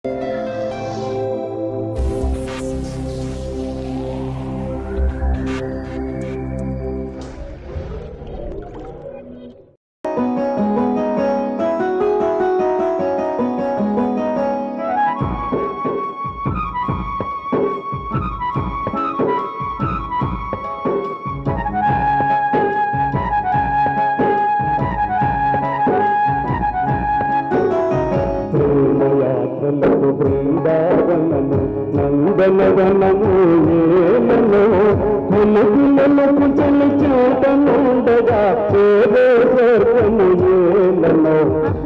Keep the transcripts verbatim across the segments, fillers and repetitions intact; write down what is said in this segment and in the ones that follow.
బృందావనము నందనవనము ఏలనో మునులకు చలి చేతనుండగా ఏదో స్వర్గము ఏలనో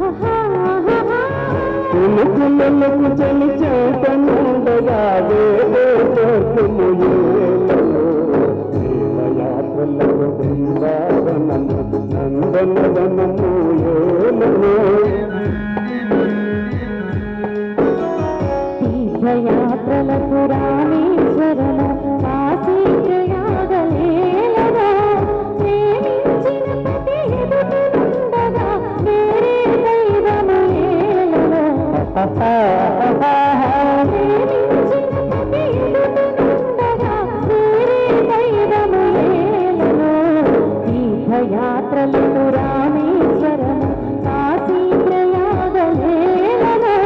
మునులకు చలి చేతనుండగా ఏదో స్వర్గము ఏలనో యాత్రలకు బృందావనము నందనవనము ఏలనో యాత్రలకు రామేశ్వరము కాశీ ప్రయాగలేలనో ప్రేమించిన పతి ఎదుటనుండగా వేరే దైవము ఏలనో ప్రేమించిన పతి ఎదుటనుండగా వేరే దైవము ఏలనో తీర్థయాత్రలకు రామేశ్వరము కాశీ ప్రయాగలేలనో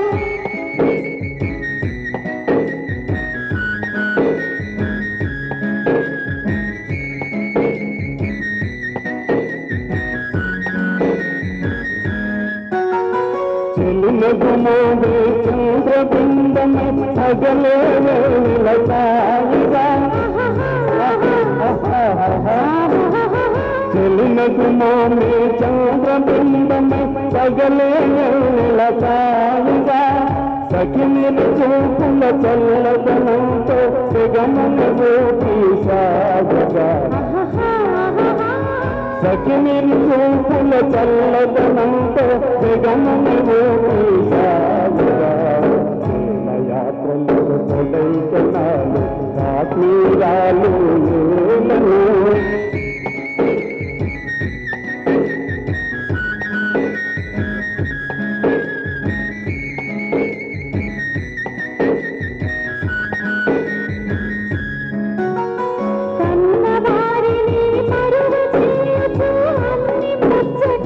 నగుమోదే చంద్రబిందమే అగలే నిలసాయిగా చెలినగుమోదే చంద్రబిందమే అగలే నిలసాయిగా సఖిని చూపుల చల్లదనంతో సిగమన గోపి సాగగా సఖిని చూపుల చల్లదనంతో జగమన గోపి సాగగా యాత్రలు తొలైకనాలు కాశ్మీరాలు ఏలనో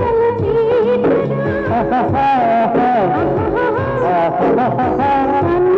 ha ha ha ha